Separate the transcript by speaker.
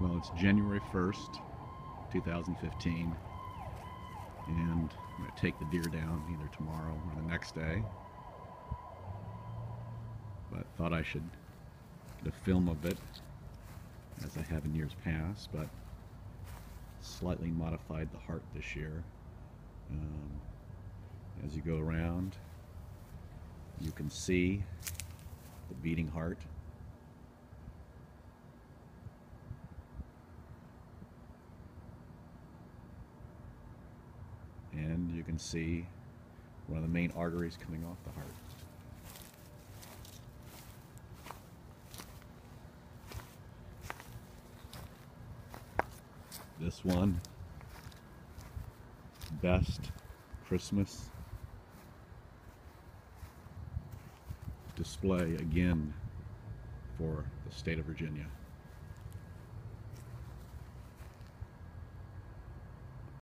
Speaker 1: Well, it's January 1st, 2015, and I'm going to take the deer down either tomorrow or the next day. But thought I should get a film of it, as I have in years past, but slightly modified the heart this year. As you go around, you can see the beating heart. And you can see one of the main arteries coming off the heart. This one, best Christmas display again for the state of Virginia.